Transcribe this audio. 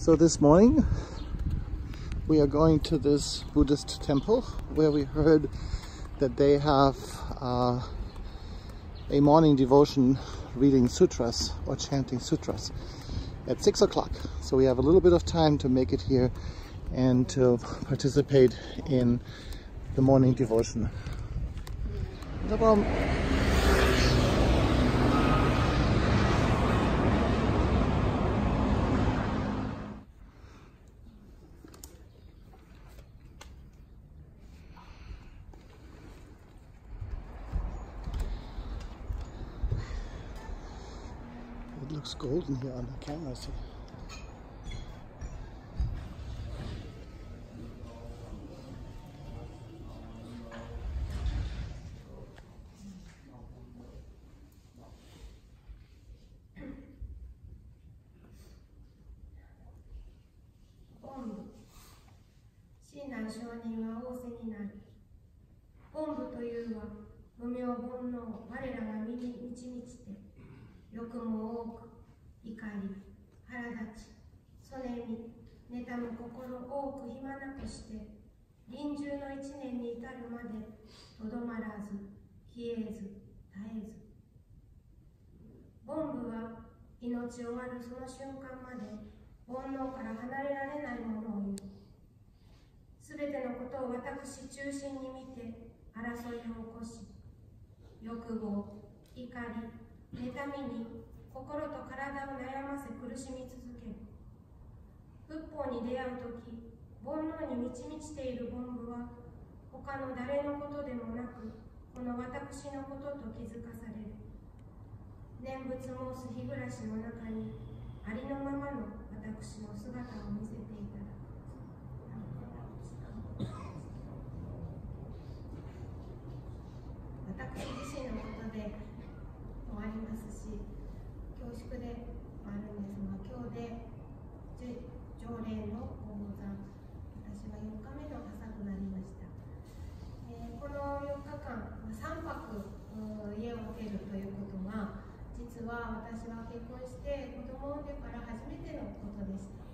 So this morning we are going to this Buddhist temple where we heard that they have a morning devotion reading sutras or chanting sutras at 6 o'clock. So we have a little bit of time to make it here and to participate in the morning devotion. No problem. It looks golden here on the camera. So. 親鸞上人は仰せになり、本部というは無明煩悩我らが身に満ち満ちて、欲も多く、怒り、腹立ち、そねみ、妬む心多く暇なくして、臨終の一年に至るまでとどまらず、消えず、絶えず。本部は命終わるその瞬間まで煩悩から離れられないものを言う。すべてのことを私中心に見て争いを起こし、欲望、怒り、妬みに心と体を悩ませ苦しみ続ける。仏法に出会うとき、煩悩に満ち満ちている本部は他の誰のことでもなく、この私のことと気づかされる。念仏申す日暮らしの中にありのままの私の姿を見せていただく。私自身のことでもありますし、恐縮でもあるんですが、今日で条例のご講座、私は4日目の朝となりました。この4日間、3泊家を空けるということは、実は私は結婚して子供を産んでから初めてのことでした。